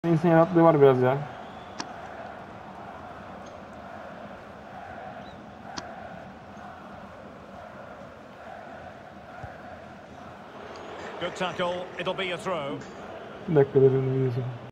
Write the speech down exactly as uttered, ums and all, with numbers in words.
İnsan yaratlığı var biraz ya. Good tackle. It'll be a throw. Bir dakika dedim.